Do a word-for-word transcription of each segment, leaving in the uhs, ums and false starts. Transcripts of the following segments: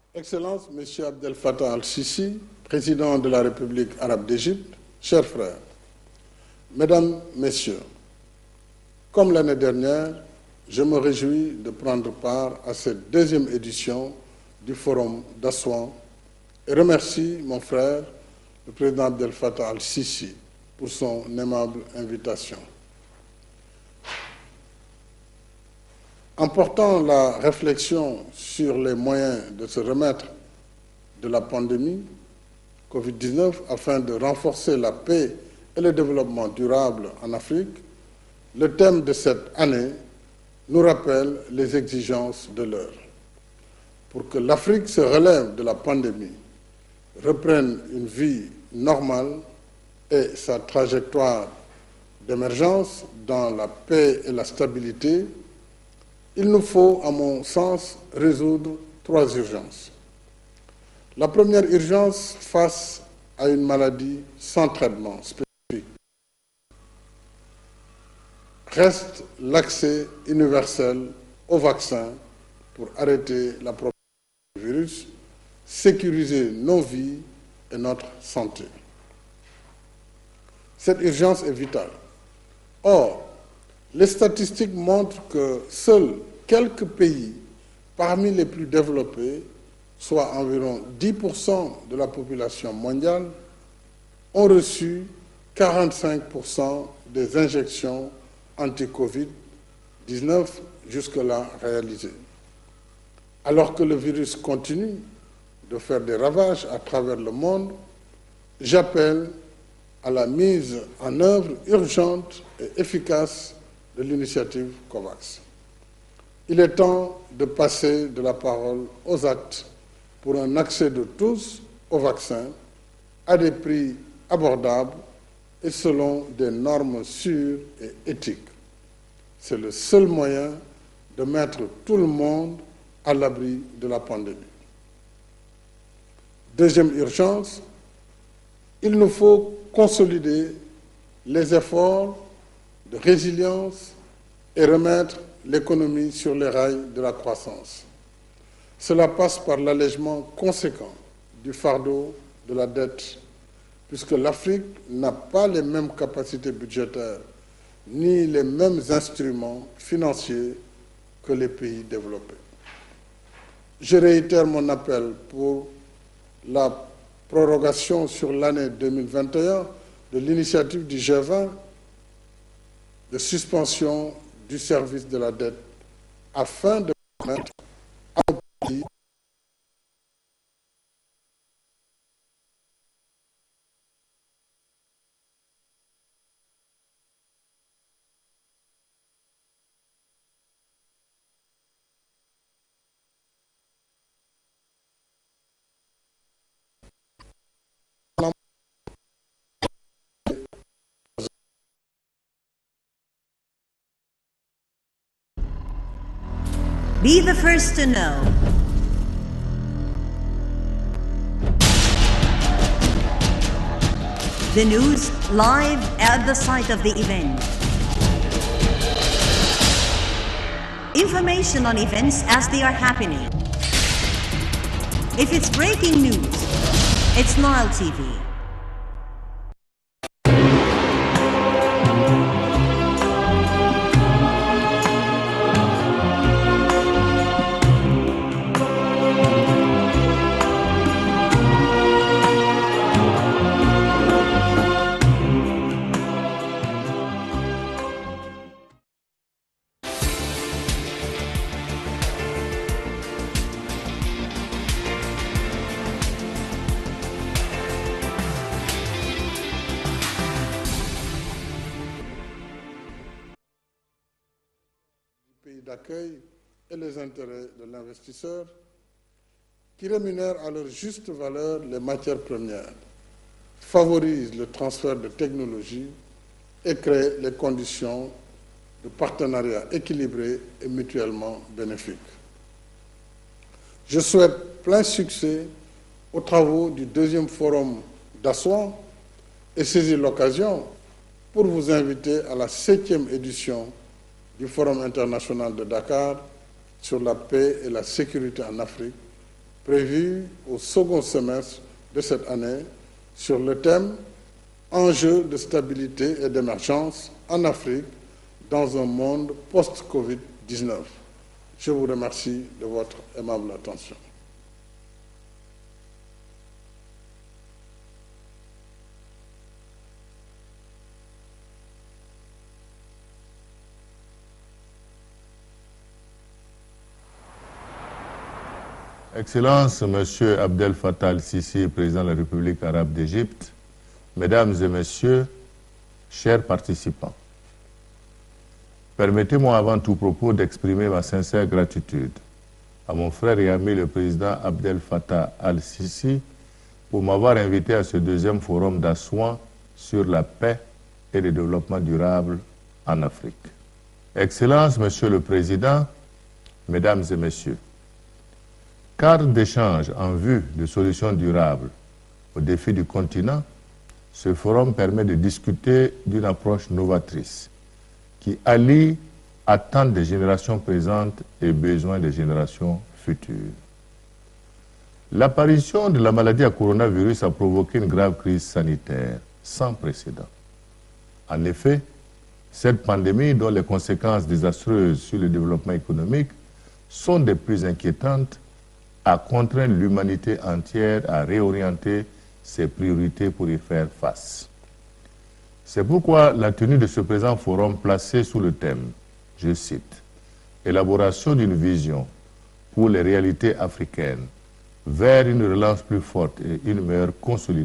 Excellences, Monsieur Abdel Fattah al-Sisi, président de la République arabe d'Égypte, chers frères, Mesdames, Messieurs, comme l'année dernière, je me réjouis de prendre part à cette deuxième édition du Forum d'Assouan et remercie mon frère, le président Abdel Fattah al-Sisi, pour son aimable invitation. En portant la réflexion sur les moyens de se remettre de la pandémie Covid dix-neuf afin de renforcer la paix et le développement durable en Afrique, le thème de cette année nous rappelle les exigences de l'heure. Pour que l'Afrique se relève de la pandémie, reprenne une vie normale et sa trajectoire d'émergence dans la paix et la stabilité, il nous faut, à mon sens, résoudre trois urgences. La première urgence face à une maladie sans traitement spécifique reste l'accès universel au vaccin pour arrêter la propagation du virus, sécuriser nos vies et notre santé. Cette urgence est vitale. Or, les statistiques montrent que seuls quelques pays parmi les plus développés, soit environ dix pour cent de la population mondiale, ont reçu quarante-cinq pour cent des injections anti-Covid dix-neuf jusque-là réalisées. Alors que le virus continue de faire des ravages à travers le monde, j'appelle à la mise en œuvre urgente et efficace de l'initiative COVAX. Il est temps de passer de la parole aux actes pour un accès de tous au vaccin à des prix abordables et selon des normes sûres et éthiques. C'est le seul moyen de mettre tout le monde à l'abri de la pandémie. Deuxième urgence, il nous faut consolider les efforts de résilience et remettre l'économie sur les rails de la croissance. Cela passe par l'allègement conséquent du fardeau de la dette, puisque l'Afrique n'a pas les mêmes capacités budgétaires ni les mêmes instruments financiers que les pays développés. Je réitère mon appel pour la prorogation sur l'année deux mille vingt et un de l'initiative du G vingt de suspension du service de la dette afin de permettre à nos pays Be the first to know. The news live at the site of the event. Information on events as they are happening. If it's breaking news, it's Nile T V. d'accueil et les intérêts de l'investisseur, qui rémunèrent à leur juste valeur les matières premières, favorisent le transfert de technologies et créent les conditions de partenariat équilibré et mutuellement bénéfique. Je souhaite plein succès aux travaux du deuxième forum d'Assouan et saisir l'occasion pour vous inviter à la septième édition du Forum international de Dakar sur la paix et la sécurité en Afrique, prévu au second semestre de cette année sur le thème « Enjeux de stabilité et d'émergence en Afrique dans un monde post-Covid dix-neuf ». Je vous remercie de votre aimable attention. Excellences, Monsieur Abdel Fattah al-Sisi, président de la République arabe d'Égypte, Mesdames et Messieurs, chers participants, permettez-moi avant tout propos d'exprimer ma sincère gratitude à mon frère et ami le président Abdel Fattah al-Sisi pour m'avoir invité à ce deuxième forum d'Assouan sur la paix et le développement durable en Afrique. Excellences, Monsieur le Président, Mesdames et Messieurs, cadre d'échange en vue de solutions durables aux défis du continent, ce forum permet de discuter d'une approche novatrice qui allie attentes des générations présentes et besoins des générations futures. L'apparition de la maladie à coronavirus a provoqué une grave crise sanitaire sans précédent. En effet, cette pandémie, dont les conséquences désastreuses sur le développement économique sont des plus inquiétantes, a contraint l'humanité entière à réorienter ses priorités pour y faire face. C'est pourquoi la tenue de ce présent forum placé sous le thème, je cite, « Élaboration d'une vision pour les réalités africaines vers une relance plus forte et une meilleure consolidation »,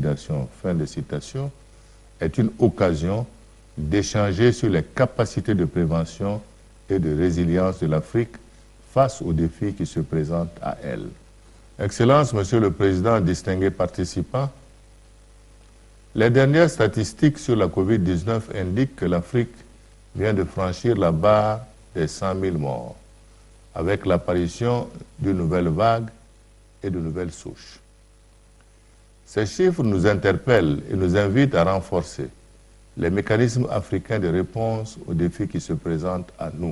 fin de citation, est une occasion d'échanger sur les capacités de prévention et de résilience de l'Afrique face aux défis qui se présentent à elle. Excellences, Monsieur le Président, distingués participants, les dernières statistiques sur la Covid dix-neuf indiquent que l'Afrique vient de franchir la barre des cent mille morts, avec l'apparition d'une nouvelle vague et de nouvelles souches. Ces chiffres nous interpellent et nous invitent à renforcer les mécanismes africains de réponse aux défis qui se présentent à nous.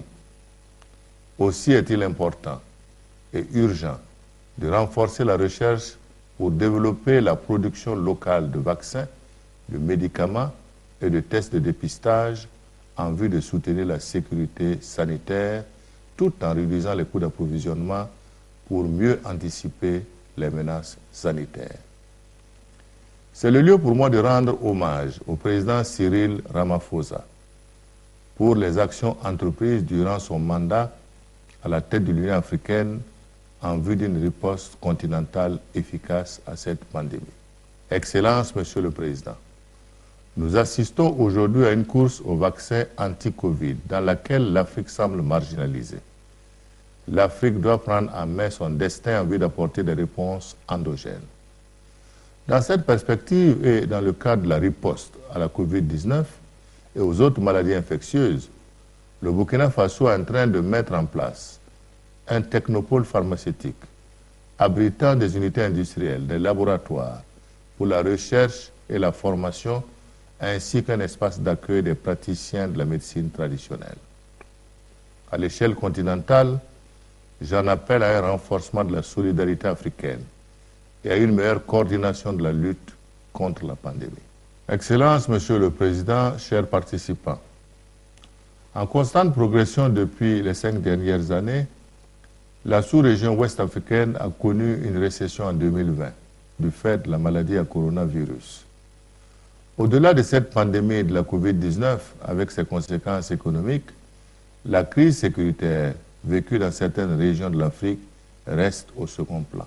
Aussi est-il important et urgent de renforcer la recherche pour développer la production locale de vaccins, de médicaments et de tests de dépistage en vue de soutenir la sécurité sanitaire tout en réduisant les coûts d'approvisionnement pour mieux anticiper les menaces sanitaires. C'est le lieu pour moi de rendre hommage au président Cyril Ramaphosa pour les actions entreprises durant son mandat à la tête de l'Union africaine en vue d'une riposte continentale efficace à cette pandémie. Excellences, Monsieur le Président, nous assistons aujourd'hui à une course au vaccin anti-Covid dans laquelle l'Afrique semble marginalisée. L'Afrique doit prendre en main son destin en vue d'apporter des réponses endogènes. Dans cette perspective et dans le cadre de la riposte à la Covid dix-neuf et aux autres maladies infectieuses, le Burkina Faso est en train de mettre en place un technopôle pharmaceutique abritant des unités industrielles, des laboratoires pour la recherche et la formation, ainsi qu'un espace d'accueil des praticiens de la médecine traditionnelle. À l'échelle continentale, j'en appelle à un renforcement de la solidarité africaine et à une meilleure coordination de la lutte contre la pandémie. Excellences, Monsieur le Président, chers participants, en constante progression depuis les cinq dernières années, la sous-région ouest-africaine a connu une récession en deux mille vingt du fait de la maladie à coronavirus. Au-delà de cette pandémie de la Covid dix-neuf, avec ses conséquences économiques, la crise sécuritaire vécue dans certaines régions de l'Afrique reste au second plan.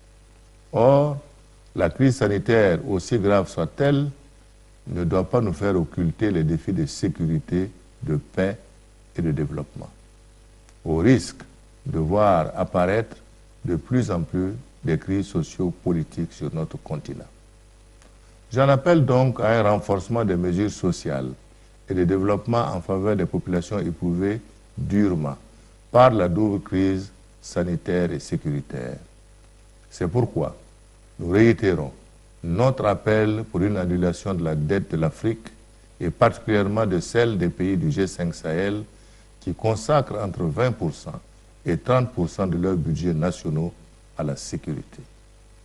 Or, la crise sanitaire, aussi grave soit-elle, ne doit pas nous faire occulter les défis de sécurité, de paix et de développement, au risque de voir apparaître de plus en plus des crises socio-politiques sur notre continent. J'en appelle donc à un renforcement des mesures sociales et de développement en faveur des populations éprouvées durement par la double crise sanitaire et sécuritaire. C'est pourquoi nous réitérons notre appel pour une annulation de la dette de l'Afrique et particulièrement de celle des pays du G cinq Sahel qui consacrent entre vingt pour cent et trente pour cent de leurs budgets nationaux à la sécurité.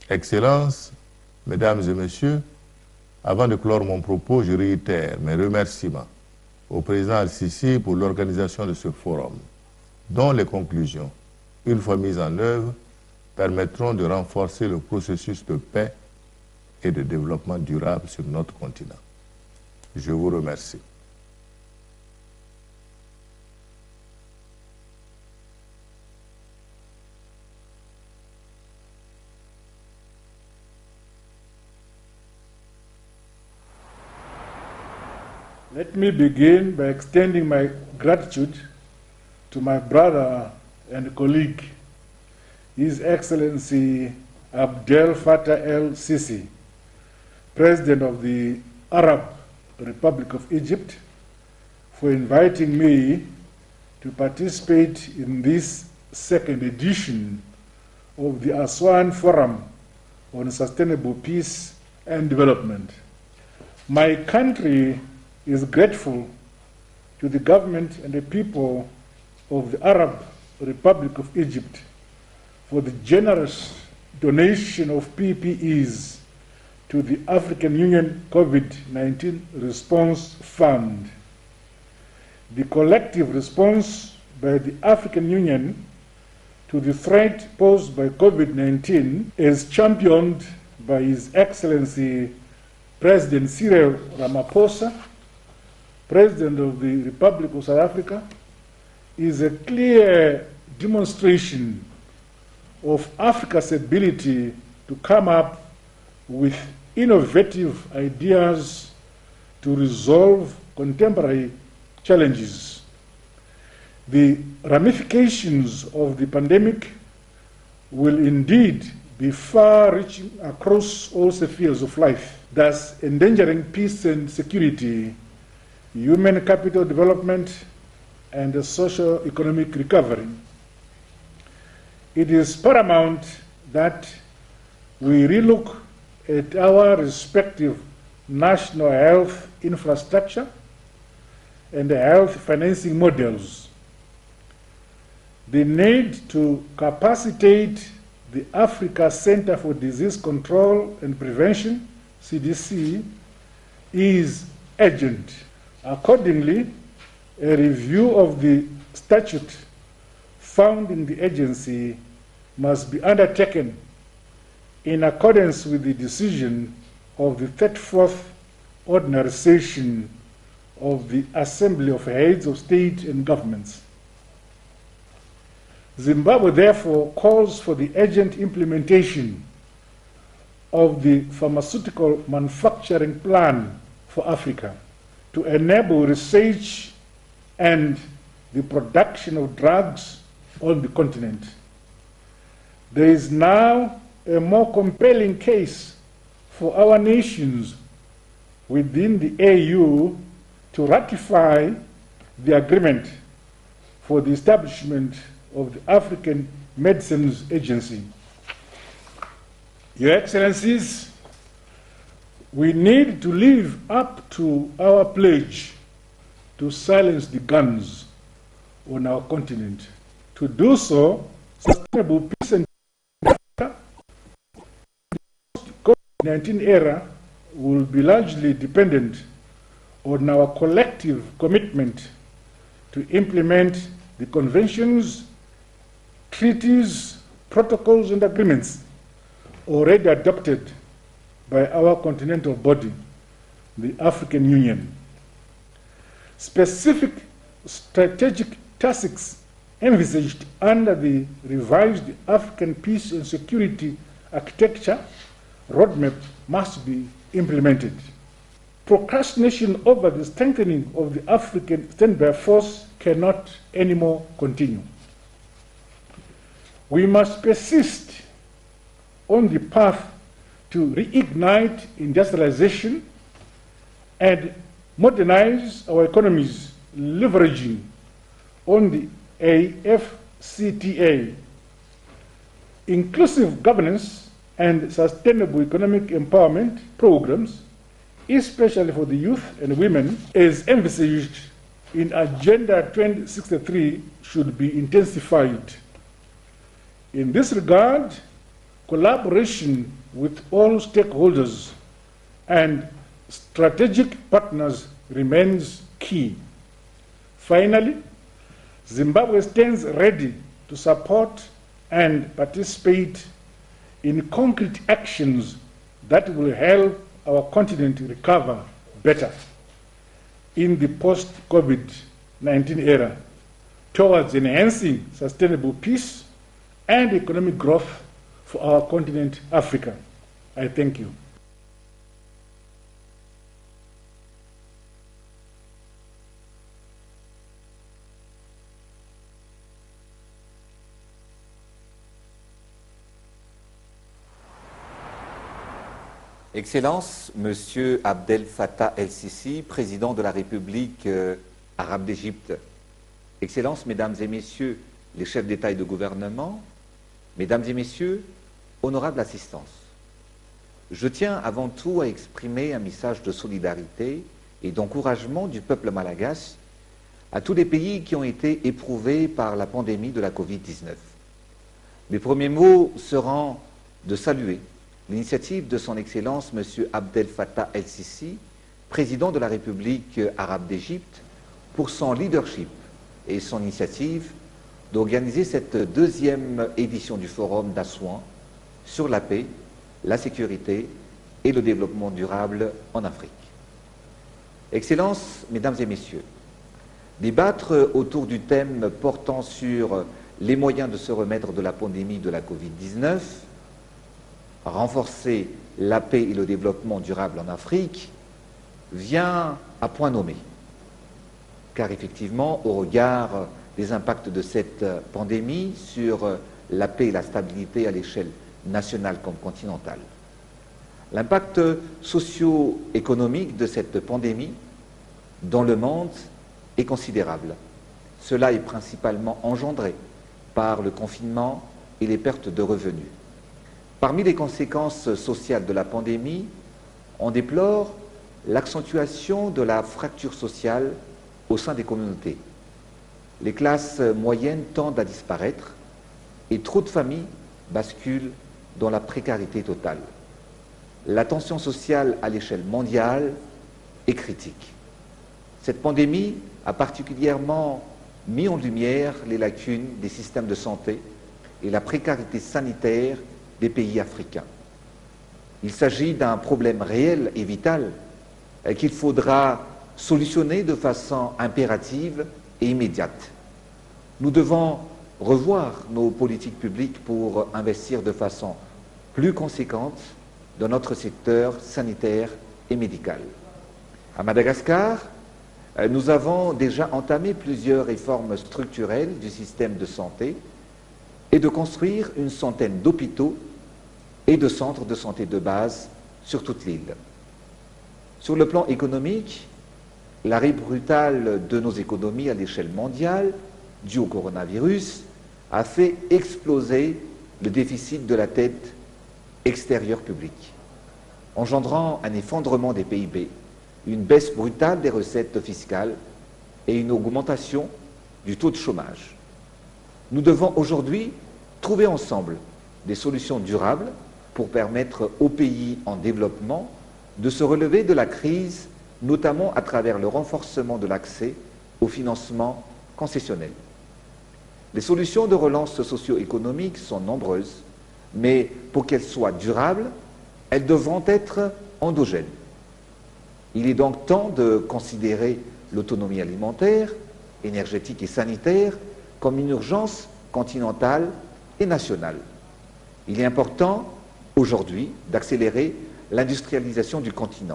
Excellences, Mesdames et Messieurs, avant de clore mon propos, je réitère mes remerciements au président Al-Sisi pour l'organisation de ce forum, dont les conclusions, une fois mises en œuvre, permettront de renforcer le processus de paix et de développement durable sur notre continent. Je vous remercie. Let me begin by extending my gratitude to my brother and colleague, His Excellency Abdel Fattah el-Sisi, President of the Arab Republic of Egypt, for inviting me to participate in this second edition of the Aswan Forum on Sustainable Peace and Development. My country is grateful to the government and the people of the Arab Republic of Egypt for the generous donation of P P Es to the African Union COVID nineteen Response Fund. The collective response by the African Union to the threat posed by COVID nineteen is championed by His Excellency President Cyril Ramaphosa, President of the Republic of South Africa, is a clear demonstration of Africa's ability to come up with innovative ideas to resolve contemporary challenges. The ramifications of the pandemic will indeed be far-reaching across all spheres of life, thus endangering peace and security, human capital development, and the socio-economic recovery. It is paramount that we relook at our respective national health infrastructure and health financing models. The need to capacitate the Africa Center for Disease Control and Prevention, C D C, is urgent. Accordingly, a review of the statute founding the agency must be undertaken in accordance with the decision of the thirty-fourth Ordinary Session of the Assembly of Heads of State and Governments. Zimbabwe therefore calls for the urgent implementation of the Pharmaceutical Manufacturing Plan for Africa to enable research and the production of drugs on the continent. There is now a more compelling case for our nations within the A U to ratify the agreement for the establishment of the African Medicines Agency. Your Excellencies, we need to live up to our pledge to silence the guns on our continent. To do so, sustainable peace and the COVID nineteen era will be largely dependent on our collective commitment to implement the conventions, treaties, protocols, and agreements already adopted by our continental body, the African Union. Specific strategic tasks envisaged under the revised African Peace and Security Architecture roadmap must be implemented. Procrastination over the strengthening of the African standby force cannot anymore continue. We must persist on the path to reignite industrialization and modernize our economies, leveraging on the A F C T A. Inclusive governance and sustainable economic empowerment programs, especially for the youth and women, as envisaged in Agenda twenty sixty-three, should be intensified. In this regard, collaboration with all stakeholders and strategic partners remains key. Finally, Zimbabwe stands ready to support and participate in concrete actions that will help our continent recover better in the post-COVID nineteen era towards enhancing sustainable peace and economic growth for our continent, Africa. I thank you. Excellences, Monsieur Abdel Fattah el-Sisi, président de la République euh, arabe d'Égypte. Excellences, Mesdames et Messieurs les chefs d'État et de gouvernement, Mesdames et Messieurs, honorable assistance. Je tiens avant tout à exprimer un message de solidarité et d'encouragement du peuple malagasy à tous les pays qui ont été éprouvés par la pandémie de la Covid dix-neuf. Mes premiers mots seront de saluer l'initiative de son Excellence M. Abdel Fattah el-Sisi, président de la République arabe d'Égypte, pour son leadership et son initiative d'organiser cette deuxième édition du Forum d'Assouan sur la paix, la sécurité et le développement durable en Afrique. Excellences, Mesdames et Messieurs, débattre autour du thème portant sur les moyens de se remettre de la pandémie de la Covid dix-neuf, renforcer la paix et le développement durable en Afrique, vient à point nommé. Car effectivement, au regard des impacts de cette pandémie sur la paix et la stabilité à l'échelle nationale comme continentale, l'impact socio-économique de cette pandémie dans le monde est considérable. Cela est principalement engendré par le confinement et les pertes de revenus. Parmi les conséquences sociales de la pandémie, on déplore l'accentuation de la fracture sociale au sein des communautés. Les classes moyennes tendent à disparaître et trop de familles basculent dans la précarité totale. La tension sociale à l'échelle mondiale est critique. Cette pandémie a particulièrement mis en lumière les lacunes des systèmes de santé et la précarité sanitaire des pays africains. Il s'agit d'un problème réel et vital qu'il faudra solutionner de façon impérative et immédiate. Nous devons revoir nos politiques publiques pour investir de façon plus conséquente dans notre secteur sanitaire et médical. À Madagascar, nous avons déjà entamé plusieurs réformes structurelles du système de santé et de construire une centaine d'hôpitaux et de centres de santé de base sur toute l'île. Sur le plan économique, l'arrêt brutal de nos économies à l'échelle mondiale, dû au coronavirus, a fait exploser le déficit de la dette extérieure publique, engendrant un effondrement des P I B, une baisse brutale des recettes fiscales et une augmentation du taux de chômage. Nous devons aujourd'hui trouver ensemble des solutions durables pour permettre aux pays en développement de se relever de la crise, notamment à travers le renforcement de l'accès au financement concessionnel. Les solutions de relance socio-économique sont nombreuses, mais pour qu'elles soient durables, elles devront être endogènes. Il est donc temps de considérer l'autonomie alimentaire, énergétique et sanitaire comme une urgence continentale et nationale. Il est important aujourd'hui d'accélérer l'industrialisation du continent.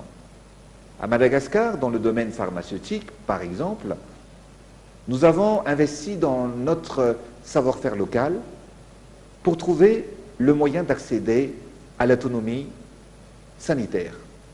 À Madagascar, dans le domaine pharmaceutique, par exemple, nous avons investi dans notre savoir-faire local pour trouver le moyen d'accéder à l'autonomie sanitaire.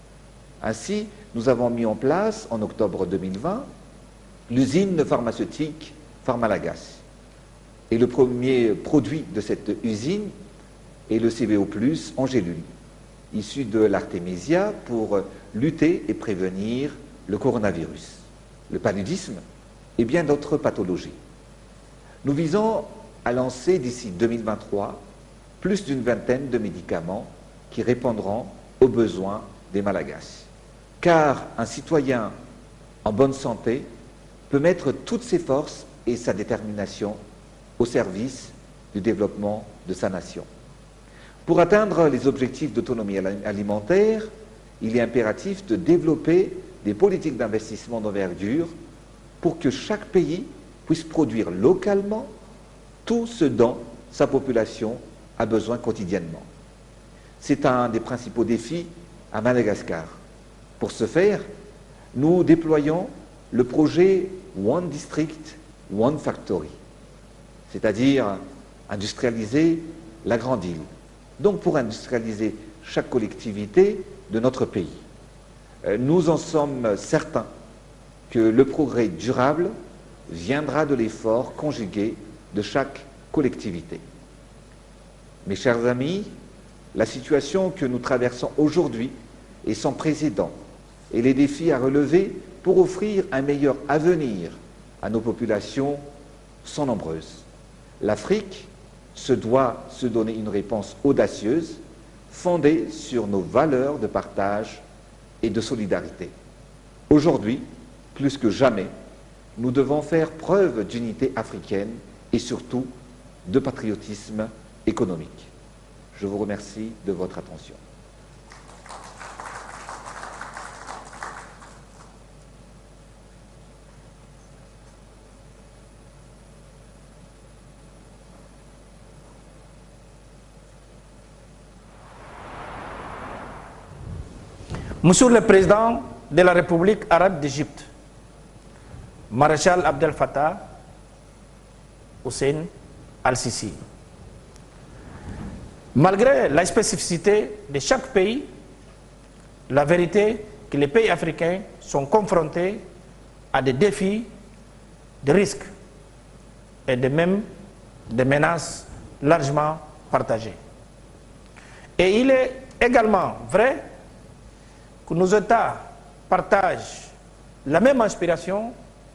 Ainsi, nous avons mis en place, en octobre deux mille vingt, l'usine pharmaceutique Pharmalagas. Et le premier produit de cette usine est le C V O plus, en gélule, issu de l'artémisia pour lutter et prévenir le coronavirus, le paludisme et bien d'autres pathologies. Nous visons à lancer d'ici deux mille vingt-trois plus d'une vingtaine de médicaments qui répondront aux besoins des Malagasy. Car un citoyen en bonne santé peut mettre toutes ses forces et sa détermination au service du développement de sa nation. Pour atteindre les objectifs d'autonomie alimentaire, il est impératif de développer des politiques d'investissement d'envergure pour que chaque pays puisse produire localement tout ce dont sa population a besoin quotidiennement. C'est un des principaux défis à Madagascar. Pour ce faire, nous déployons le projet One District, One Factory, c'est-à-dire industrialiser la grande île. Donc pour industrialiser chaque collectivité de notre pays. Nous en sommes certains que le progrès durable viendra de l'effort conjugué de chaque collectivité. Mes chers amis, la situation que nous traversons aujourd'hui est sans précédent et les défis à relever pour offrir un meilleur avenir à nos populations sont nombreuses. L'Afrique se doit se donner une réponse audacieuse, fondée sur nos valeurs de partage et de solidarité. Aujourd'hui, plus que jamais, nous devons faire preuve d'unité africaine et surtout de patriotisme économique. Je vous remercie de votre attention. Monsieur le Président de la République arabe d'Égypte, Maréchal Abdel Fattah Hussein al-Sisi, malgré la spécificité de chaque pays, la vérité est que les pays africains sont confrontés à des défis, des risques et de même des menaces largement partagées. Et il est également vrai que nos États partagent la même inspiration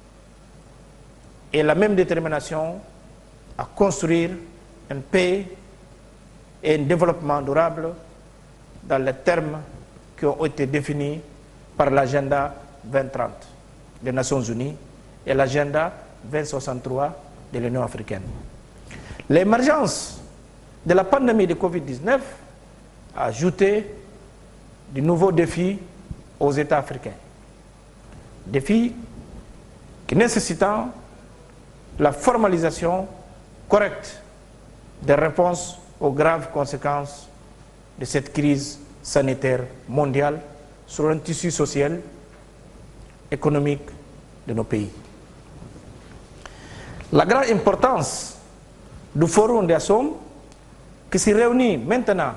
et la même détermination à construire une paix et un développement durable dans les termes qui ont été définis par l'agenda vingt trente des Nations Unies et l'agenda vingt soixante-trois de l'Union africaine. L'émergence de la pandémie de Covid dix-neuf a ajouté de nouveaux défis aux États africains. Défis qui nécessitent la formalisation correcte des réponses aux graves conséquences de cette crise sanitaire mondiale sur un tissu social, économique de nos pays. La grande importance du Forum des Sommes qui se réunit maintenant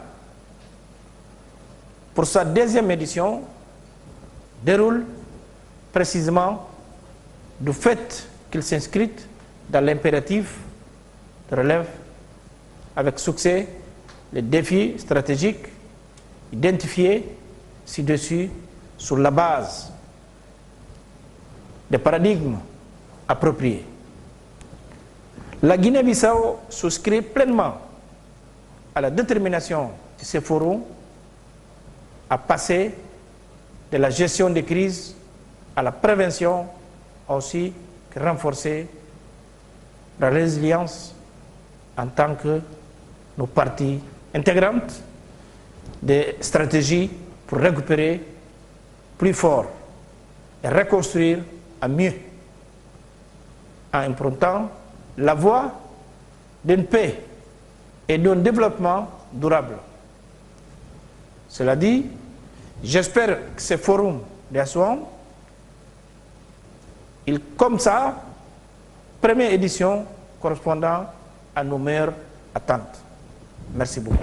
pour sa deuxième édition déroule précisément du fait qu'il s'inscrit dans l'impératif de relève avec succès les défis stratégiques identifiés ci-dessus sur la base des paradigmes appropriés. La Guinée-Bissau souscrit pleinement à la détermination de ce forum à passer de la gestion des crises à la prévention, aussi que renforcer la résilience en tant que nos parties intégrantes des stratégies pour récupérer plus fort et reconstruire à mieux en empruntant la voie d'une paix et d'un développement durable. Cela dit, j'espère que ce forum d'Assouan, il comme ça, première édition correspondant à nos meilleures attentes. Merci beaucoup.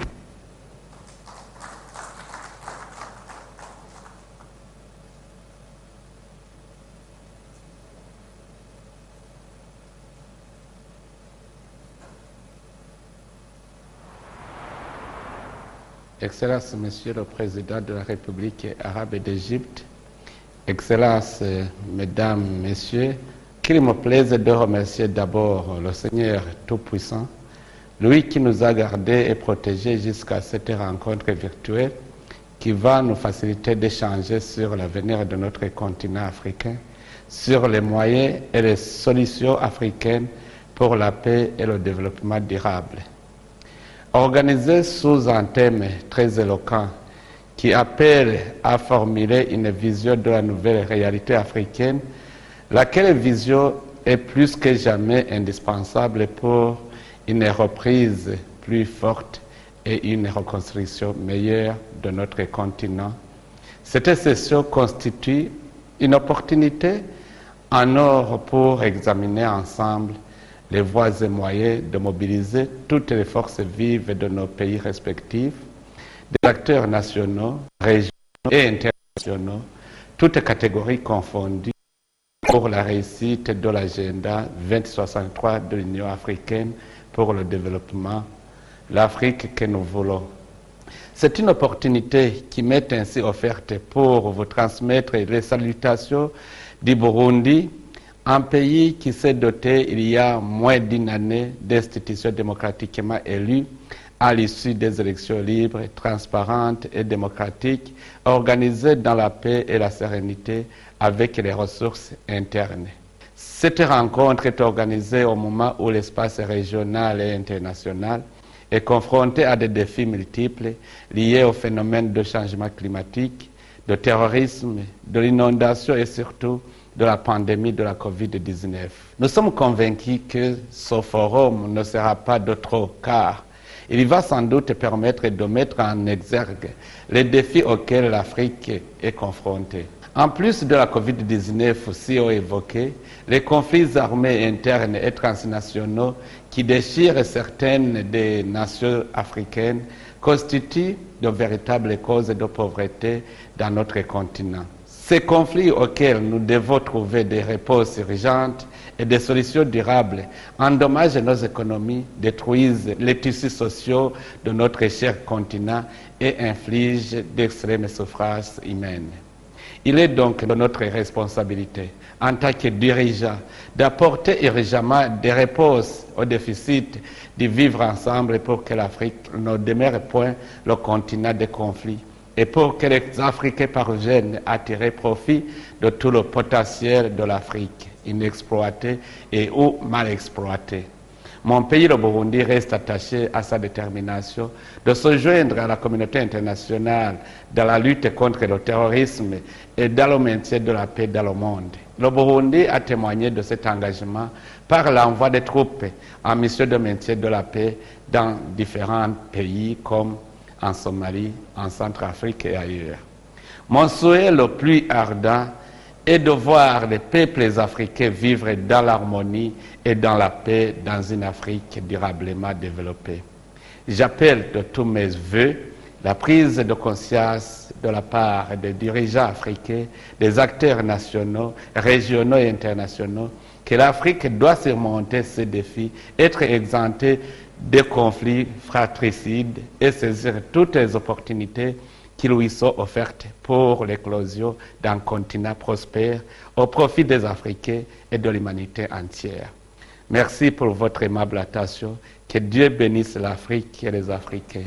Excellences, Monsieur le Président de la République arabe d'Égypte, Excellences, Mesdames, Messieurs, qu'il me plaise de remercier d'abord le Seigneur Tout-Puissant lui qui nous a gardés et protégés jusqu'à cette rencontre virtuelle qui va nous faciliter d'échanger sur l'avenir de notre continent africain, sur les moyens et les solutions africaines pour la paix et le développement durable. Organisé sous un thème très éloquent qui appelle à formuler une vision de la nouvelle réalité africaine, laquelle vision est plus que jamais indispensable pour une reprise plus forte et une reconstruction meilleure de notre continent. Cette session constitue une opportunité en or pour examiner ensemble les voies et moyens de mobiliser toutes les forces vives de nos pays respectifs, des acteurs nationaux, régionaux et internationaux, toutes catégories confondues, pour la réussite de l'agenda vingt soixante-trois de l'Union africaine pour le développement, l'Afrique que nous voulons. C'est une opportunité qui m'est ainsi offerte pour vous transmettre les salutations du Burundi, un pays qui s'est doté il y a moins d'une année d'institutions démocratiquement élues à l'issue des élections libres, transparentes et démocratiques, organisées dans la paix et la sérénité avec les ressources internes. Cette rencontre est organisée au moment où l'espace régional et international est confronté à des défis multiples liés au phénomène de changement climatique, de terrorisme, de l'inondation et surtout de la pandémie de la covid dix-neuf. Nous sommes convaincus que ce forum ne sera pas de trop, car il va sans doute permettre de mettre en exergue les défis auxquels l'Afrique est confrontée. En plus de la covid dix-neuf si haut évoqué, les conflits armés internes et transnationaux qui déchirent certaines des nations africaines constituent de véritables causes de pauvreté dans notre continent. Ces conflits auxquels nous devons trouver des réponses urgentes et des solutions durables endommagent nos économies, détruisent les tissus sociaux de notre cher continent et infligent d'extrêmes souffrances humaines. Il est donc de notre responsabilité, en tant que dirigeants, d'apporter urgemment des réponses au déficit du vivre ensemble pour que l'Afrique ne demeure point le continent des conflits et pour que les Africains parviennent à tirer profit de tout le potentiel de l'Afrique, inexploité et ou mal exploité. Mon pays, le Burundi, reste attaché à sa détermination de se joindre à la communauté internationale dans la lutte contre le terrorisme et dans le maintien de la paix dans le monde. Le Burundi a témoigné de cet engagement par l'envoi des troupes en mission de maintien de la paix dans différents pays comme en Somalie, en Centrafrique et ailleurs. Mon souhait le plus ardent est de voir les peuples africains vivre dans l'harmonie et dans la paix dans une Afrique durablement développée. J'appelle de tous mes voeux la prise de conscience de la part des dirigeants africains, des acteurs nationaux, régionaux et internationaux, que l'Afrique doit surmonter ces défis, être exemptée des conflits fratricides et saisir toutes les opportunités qui lui sont offertes pour l'éclosion d'un continent prospère au profit des Africains et de l'humanité entière. Merci pour votre aimable attention. Que Dieu bénisse l'Afrique et les Africains.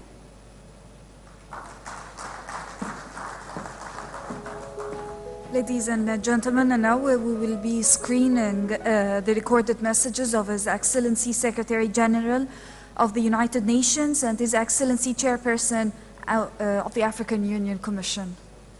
Ladies and gentlemen, and now we will be screening uh, the recorded messages of His Excellency Secretary General of the United Nations and His Excellency Chairperson uh, uh, of the African Union Commission.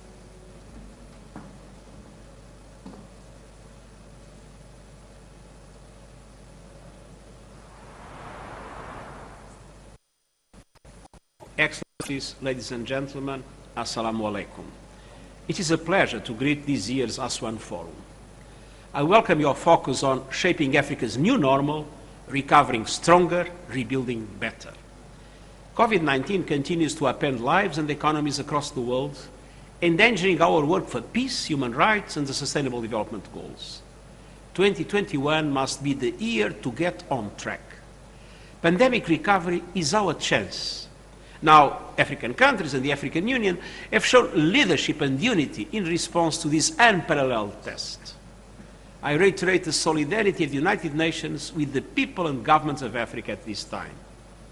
Excellencies, ladies and gentlemen, Assalamu alaikum. It is a pleasure to greet this year's Aswan Forum. I welcome your focus on shaping Africa's new normal, recovering stronger, rebuilding better. COVID nineteen continues to upend lives and economies across the world, endangering our work for peace, human rights, and the Sustainable Development Goals. twenty twenty-one must be the year to get on track. Pandemic recovery is our chance. Now, African countries and the African Union have shown leadership and unity in response to this unparalleled test. I reiterate the solidarity of the United Nations with the people and governments of Africa at this time.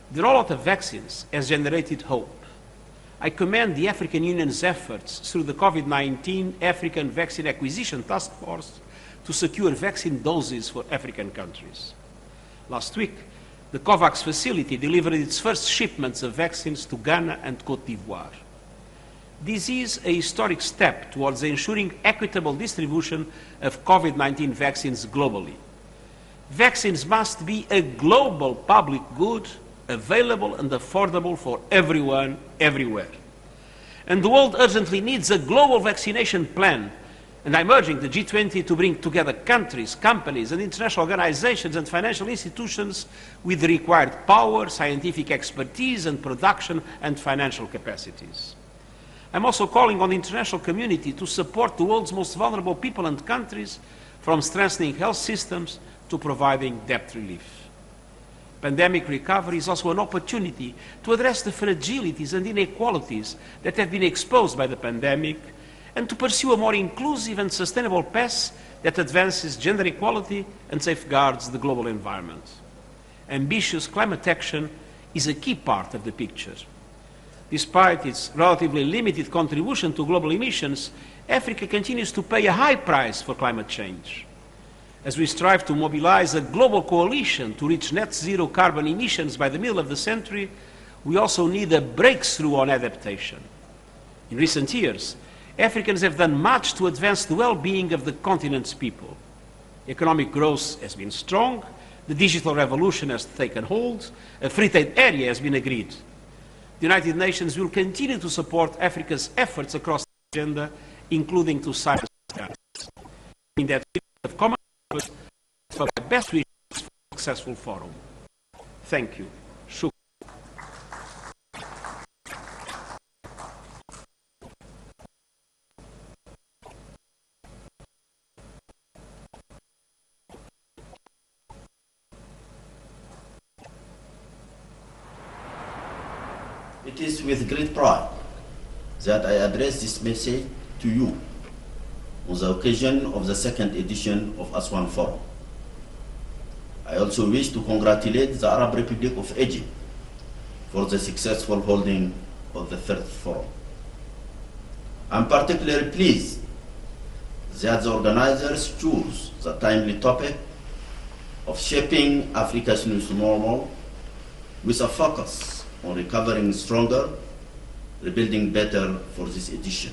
The rollout of vaccines has generated hope. I commend the African Union's efforts through the COVID nineteen African Vaccine Acquisition Task Force to secure vaccine doses for African countries. Last week, the COVAX facility delivered its first shipments of vaccines to Ghana and Côte d'Ivoire. This is a historic step towards ensuring equitable distribution of COVID nineteen vaccines globally. Vaccines must be a global public good, available and affordable for everyone, everywhere. And the world urgently needs a global vaccination plan, and I'm urging the G twenty to bring together countries, companies, and international organizations and financial institutions with the required power, scientific expertise, and production and financial capacities. I'm also calling on the international community to support the world's most vulnerable people and countries, from strengthening health systems to providing debt relief. Pandemic recovery is also an opportunity to address the fragilities and inequalities that have been exposed by the pandemic, and to pursue a more inclusive and sustainable path that advances gender equality and safeguards the global environment. Ambitious climate action is a key part of the picture. Despite its relatively limited contribution to global emissions, Africa continues to pay a high price for climate change. As we strive to mobilize a global coalition to reach net zero carbon emissions by the middle of the century, we also need a breakthrough on adaptation. In recent years, Africans have done much to advance the well-being of the continent's people. Economic growth has been strong, the digital revolution has taken hold, a free trade area has been agreed. The United Nations will continue to support Africa's efforts across the agenda, including to cyber security. In that spirit of common purpose, for my best wishes for a successful forum. Thank you. Shukran. It is with great pride that I address this message to you on the occasion of the second edition of Aswan Forum. I also wish to congratulate the Arab Republic of Egypt for the successful holding of the third forum. I'm particularly pleased that the organizers chose the timely topic of shaping Africa's new normal with a focus on recovering stronger, rebuilding better for this edition.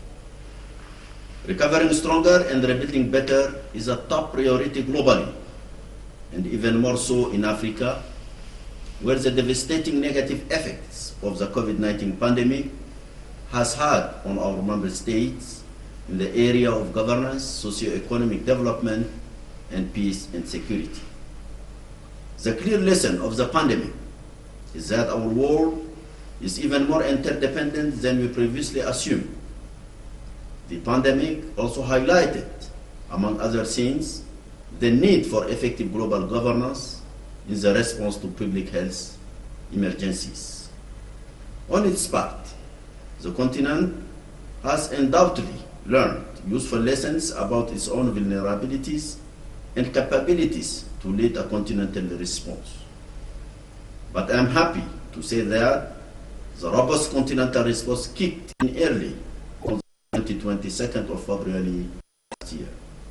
Recovering stronger and rebuilding better is a top priority globally, and even more so in Africa, where the devastating negative effects of the COVID nineteen pandemic has had on our member states in the area of governance, socio-economic development, and peace and security. The clear lesson of the pandemic is that our world is even more interdependent than we previously assumed. The pandemic also highlighted, among other things, the need for effective global governance in the response to public health emergencies. On its part, the continent has undoubtedly learned useful lessons about its own vulnerabilities and capabilities to lead a continental response. But I'm happy to say that the robust continental response kicked in early on the twenty-second of February last year.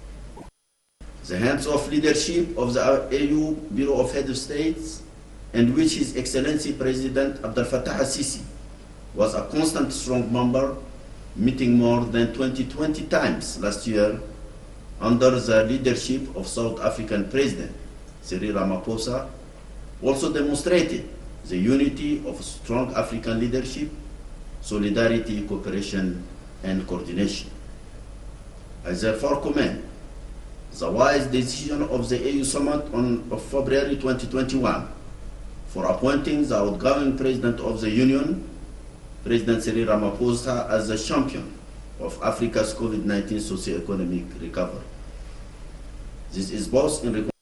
The hands-off leadership of the A U Bureau of Head of States, and which His Excellency President Abdel Fattah al-Sisi was a constant strong member, meeting more than twenty, twenty times last year under the leadership of South African President Cyril Ramaphosa, also demonstrated the unity of strong African leadership, solidarity, cooperation, and coordination. I therefore commend the wise decision of the A U Summit on, of February twenty twenty-one for appointing the outgoing President of the Union, President Cyril Ramaphosa, as the champion of Africa's COVID nineteen socio-economic recovery. This is both in recognition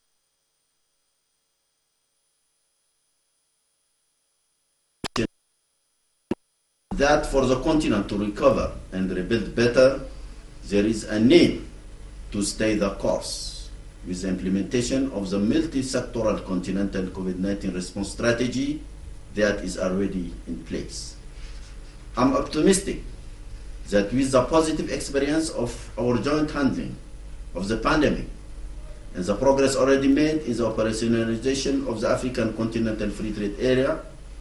that for the continent to recover and rebuild better, there is a need to stay the course. with the implementation of the multi-sectoral continental COVID nineteen response strategy that is already in place. I'm optimistic that with the positive experience of our joint handling of the pandemic and the progress already made in the operationalization of the African Continental Free Trade Area,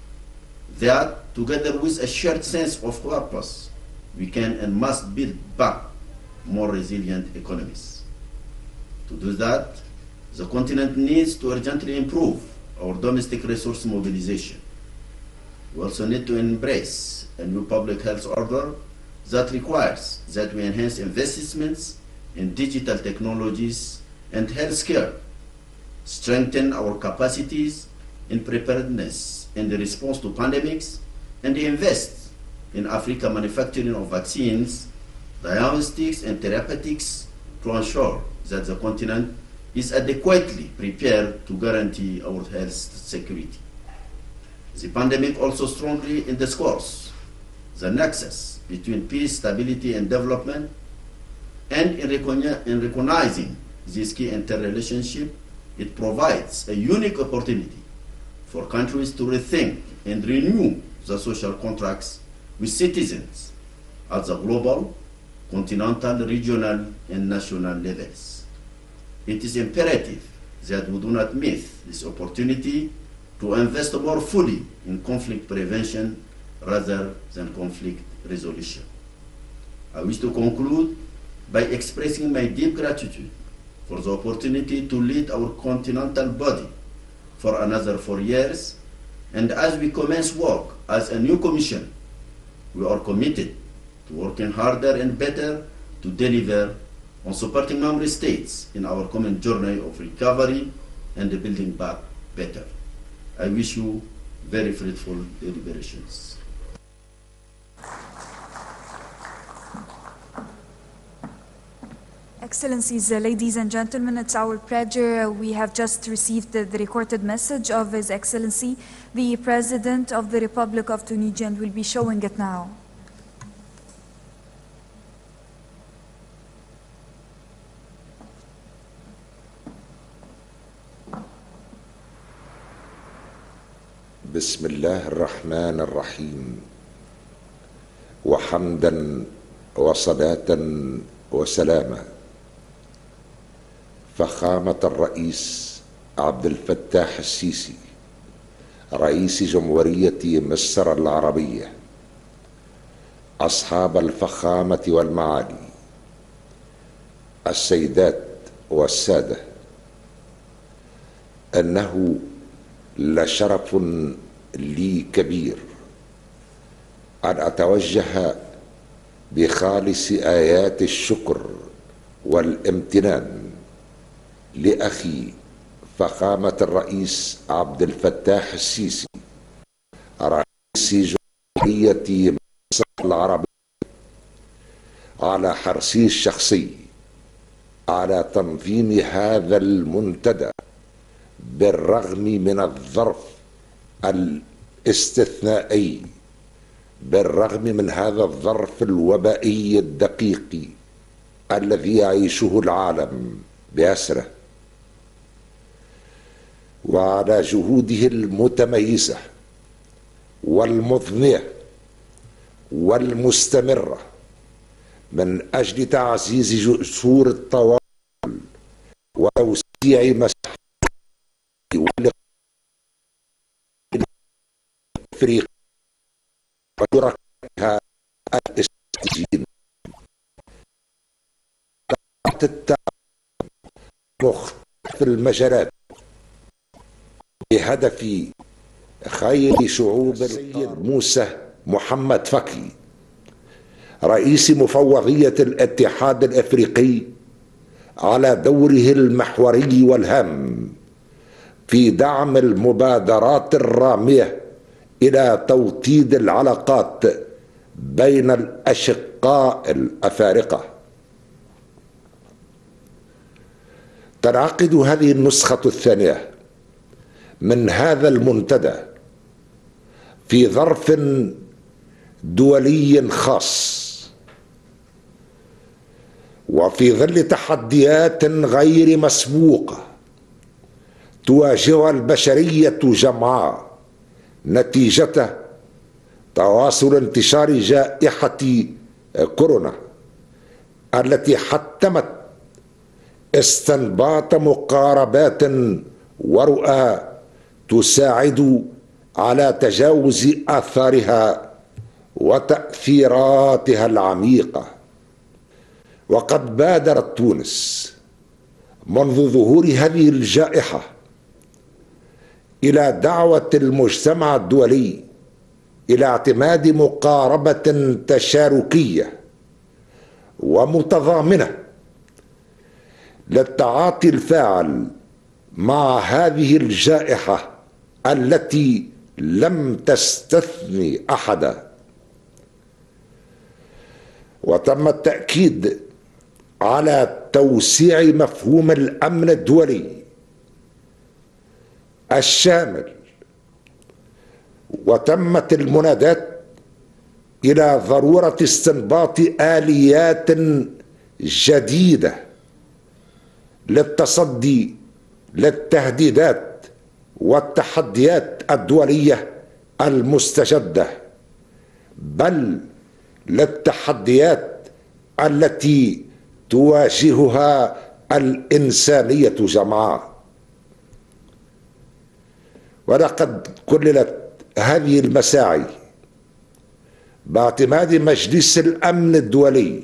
that together with a shared sense of purpose, we can and must build back more resilient economies. To do that, the continent needs to urgently improve our domestic resource mobilization. We also need to embrace a new public health order that requires that we enhance investments in digital technologies and healthcare, strengthen our capacities in preparedness and the response to pandemics, and invest in Africa manufacturing of vaccines, diagnostics, and therapeutics to ensure that the continent is adequately prepared to guarantee our health security. The pandemic also strongly underscores the nexus between peace, stability, and development, and in, recogni in recognizing this key interrelationship, it provides a unique opportunity for countries to rethink and renew the social contracts with citizens at the global, continental, regional, and national levels. It is imperative that we do not miss this opportunity to invest more fully in conflict prevention rather than conflict resolution. I wish to conclude by expressing my deep gratitude for the opportunity to lead our continental body for another four years, and as we commence work as a new commission, we are committed to working harder and better to deliver on supporting member states in our common journey of recovery and building back better. I wish you very fruitful deliberations. Excellencies, uh, ladies and gentlemen, it's our pleasure. Uh, we have just received uh, the recorded message of His Excellency, the President of the Republic of Tunisia, and will be showing it now. بسم الله الرحمن الرحيم وحمدا وصلاة وسلاما فخامة الرئيس عبد الفتاح السيسي رئيس جمهورية مصر العربية، أصحاب الفخامة والمعالي، السيدات والسادة، أنه لشرف لي كبير أن أتوجه بخالص آيات الشكر والامتنان لأخي فخامة الرئيس عبد الفتاح السيسي رئيس جمهورية مصر العربية على حرصه الشخصي على تنظيم هذا المنتدى بالرغم من الظرف الاستثنائي، بالرغم من هذا الظرف الوبائي الدقيق الذي يعيشه العالم بأسره، وعلى جهوده المتميزة والمضنية والمستمرة من أجل تعزيز جسور التواصل وتوسيع مساحة افريقيا وشركائها الاستراتيجيين مختلف المجالات بهدف خير شعوب. السيد موسى محمد فكي رئيس مفوضية الاتحاد الافريقي على دوره المحوري والهام في دعم المبادرات الرامية إلى توطيد العلاقات بين الأشقاء الأفارقة. تنعقد هذه النسخة الثانية من هذا المنتدى في ظرف دولي خاص، وفي ظل تحديات غير مسبوقة تواجهها البشرية جمعاء نتيجة تواصل انتشار جائحة كورونا التي حتمت استنباط مقاربات ورؤى تساعد على تجاوز آثارها وتأثيراتها العميقة. وقد بادرت تونس منذ ظهور هذه الجائحة إلى دعوة المجتمع الدولي إلى اعتماد مقاربة تشاركية ومتضامنة للتعاطي الفاعل مع هذه الجائحة التي لم تستثني أحدا. وتم التأكيد على توسيع مفهوم الأمن الدولي الشامل، وتمت المناداة إلى ضرورة استنباط آليات جديدة للتصدي للتهديدات والتحديات الدولية المستجدة، بل للتحديات التي تواجهها الإنسانية جمعاء. ولقد كللت هذه المساعي باعتماد مجلس الأمن الدولي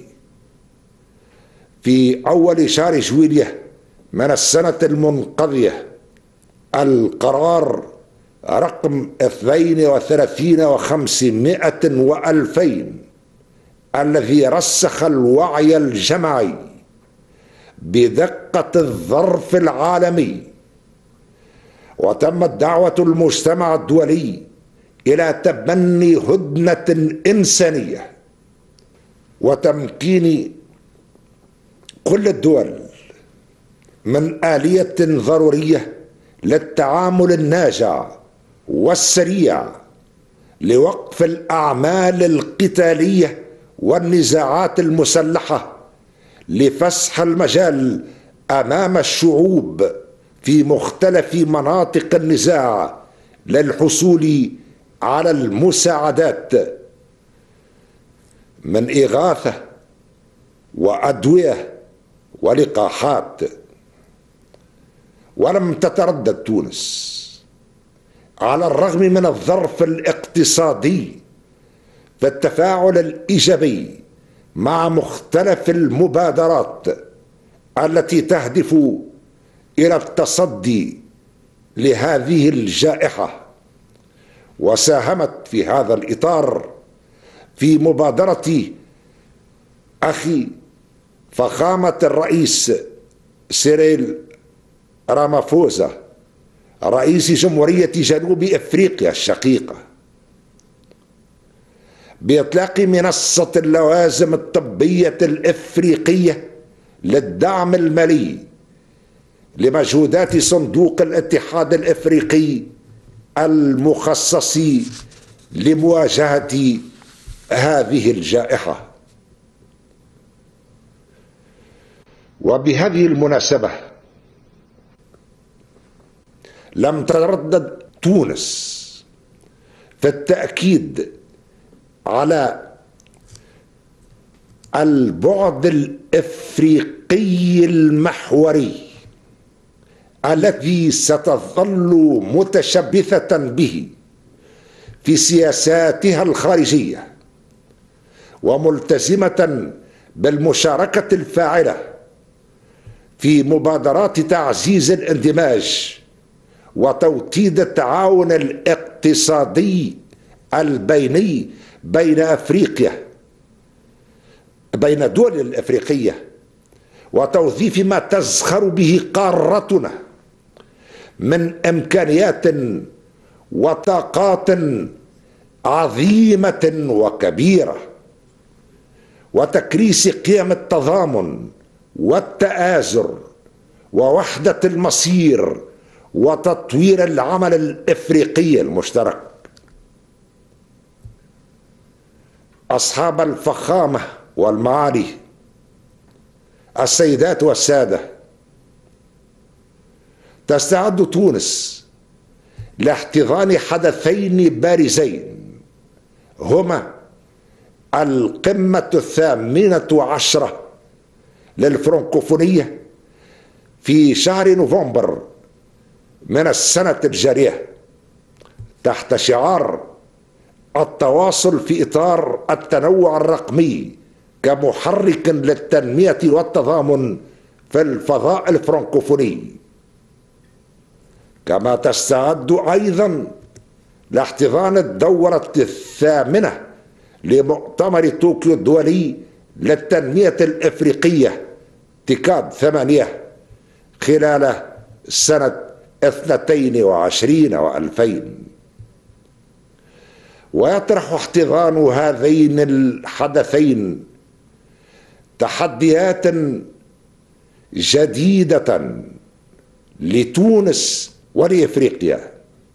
في أول شهر جويلية من السنة المنقضية القرار رقم اثنين وثلاثين وخمسمائة وألفين الذي رسخ الوعي الجمعي بدقة الظرف العالمي، وتمت دعوة المجتمع الدولي إلى تبني هدنة إنسانية وتمكين كل الدول من آلية ضرورية للتعامل الناجع والسريع لوقف الأعمال القتالية والنزاعات المسلحة، لفسح المجال أمام الشعوب في مختلف مناطق النزاع للحصول على المساعدات من إغاثة وأدوية ولقاحات. ولم تتردد تونس على الرغم من الظرف الاقتصادي في التفاعل الإيجابي مع مختلف المبادرات التي تهدف إلى التصدي لهذه الجائحة. وساهمت في هذا الإطار في مبادرة أخي فخامة الرئيس سيريل رامافوزا رئيس جمهورية جنوب أفريقيا الشقيقة بإطلاق منصة اللوازم الطبية الإفريقية للدعم المالي لمجهودات صندوق الاتحاد الإفريقي المخصص لمواجهة هذه الجائحة. وبهذه المناسبة لم تتردد تونس في التأكيد على البعد الإفريقي المحوري الذي ستظل متشبثة به في سياساتها الخارجية، وملتزمة بالمشاركة الفاعلة في مبادرات تعزيز الاندماج وتوطيد التعاون الاقتصادي البيني بين أفريقيا بين الدول الأفريقية، وتوظيف ما تزخر به قارتنا من إمكانيات وطاقات عظيمة وكبيرة، وتكريس قيم التضامن والتآزر ووحدة المصير وتطوير العمل الإفريقي المشترك. أصحاب الفخامة والمعالي، السيدات والسادة، تستعد تونس لاحتضان حدثين بارزين هما القمة الثامنة عشرة للفرنكوفونية في شهر نوفمبر من السنة الجارية تحت شعار التواصل في إطار التنوع الرقمي كمحرك للتنمية والتضامن في الفضاء الفرنكوفوني. كما تستعد أيضا لاحتضان الدورة الثامنة لمؤتمر طوكيو الدولي للتنمية الإفريقية تيكاد ثمانية خلال سنة اثنتين وعشرين وألفين. ويطرح احتضان هذين الحدثين تحديات جديدة لتونس ولإفريقيا،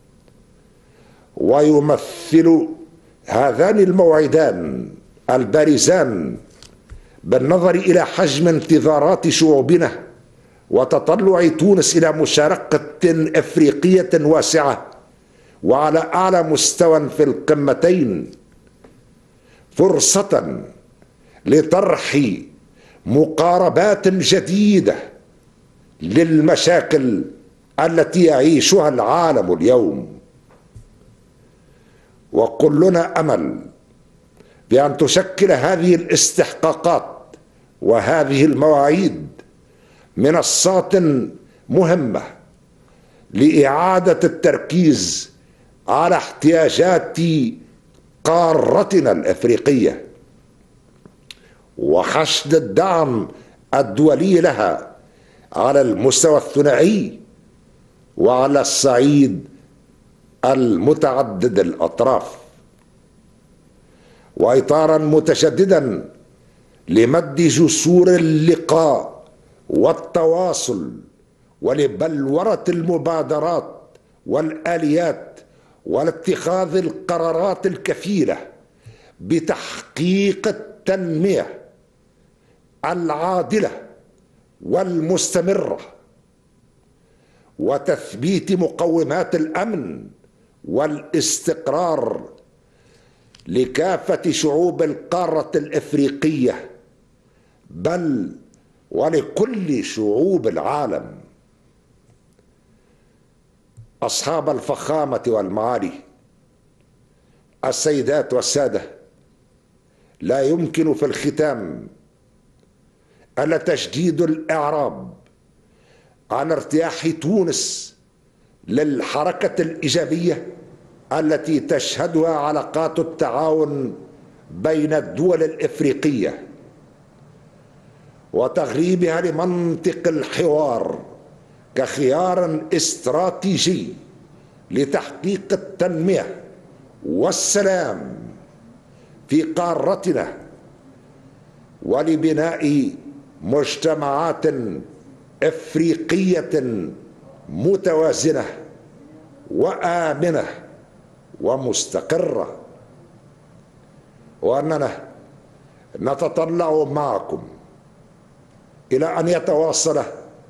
ويمثل هذان الموعدان البارزان بالنظر إلى حجم انتظارات شعوبنا وتطلع تونس إلى مشاركة إفريقية واسعة وعلى أعلى مستوى في القمتين فرصة لطرح مقاربات جديدة للمشاكل التي يعيشها العالم اليوم. وكلنا أمل بأن تشكل هذه الاستحقاقات وهذه المواعيد منصات مهمة لإعادة التركيز على احتياجات قارتنا الأفريقية وحشد الدعم الدولي لها على المستوى الثنائي وعلى الصعيد المتعدد الأطراف، وإطارا متشددا لمد جسور اللقاء والتواصل ولبلورة المبادرات والآليات والاتخاذ القرارات الكفيلة بتحقيق التنمية العادلة والمستمرة وتثبيت مقومات الأمن والاستقرار لكافة شعوب القارة الإفريقية بل ولكل شعوب العالم. أصحاب الفخامة والمعالي، السيدات والسادة، لا يمكن في الختام ألا تجديد الإعراب عن ارتياح تونس للحركة الإيجابية التي تشهدها علاقات التعاون بين الدول الإفريقية وتغريبها لمنطق الحوار كخيار استراتيجي لتحقيق التنمية والسلام في قارتنا ولبناء مجتمعات إفريقية متوازنة وآمنة ومستقرة، وأننا نتطلع معكم إلى أن يتواصل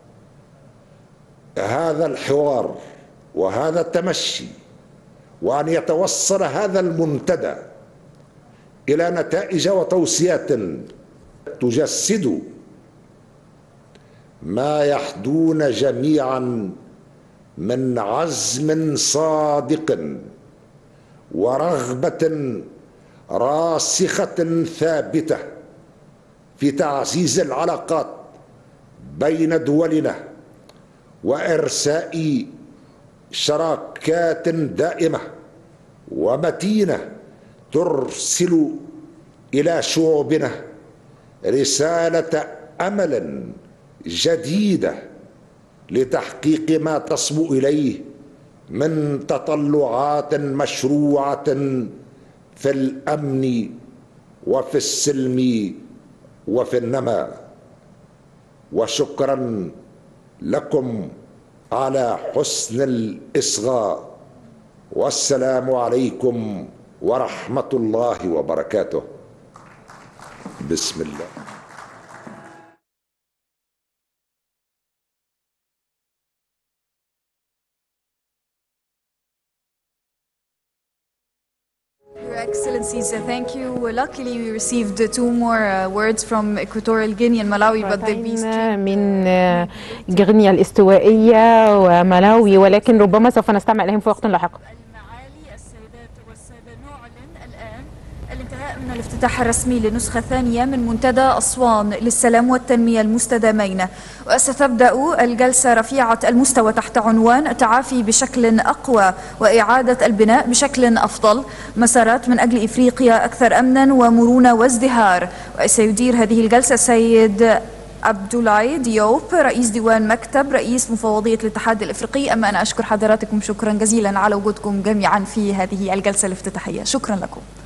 هذا الحوار وهذا التمشي وأن يتوصل هذا المنتدى إلى نتائج وتوصيات تجسد ما يحدون جميعا من عزم صادق ورغبة راسخة ثابتة في تعزيز العلاقات بين دولنا وإرساء شراكات دائمة ومتينة ترسل إلى شعوبنا رسالة أمل جديدة لتحقيق ما تصبو إليه من تطلعات مشروعة في الأمن وفي السلم وفي النماء. وشكرا لكم على حسن الإصغاء، والسلام عليكم ورحمة الله وبركاته. بسم الله. Excellencies, thank you. Luckily, we received two more uh, words from Equatorial Guinea and Malawi, but they'll be من غينيا الاستوائية وملاوي، ولكن ربما سوف نستمع إليهم في وقت لاحق. المعالي السيدات والسادة، نعلن الآن الانتهاء من الافتتاح الرسمي للنسخة الثانية من منتدى أسوان للسلام والتنمية المستدامين، وستبدأ الجلسة رفيعة المستوى تحت عنوان التعافي بشكل أقوى وإعادة البناء بشكل أفضل، مسارات من أجل إفريقيا أكثر أمنا ومرونة وازدهار. وسيدير هذه الجلسة السيد عبدولاي ديوب، رئيس ديوان مكتب رئيس مفوضية الاتحاد الإفريقي. أما أنا أشكر حضراتكم شكرا جزيلا على وجودكم جميعا في هذه الجلسة الافتتاحية. شكرا لكم.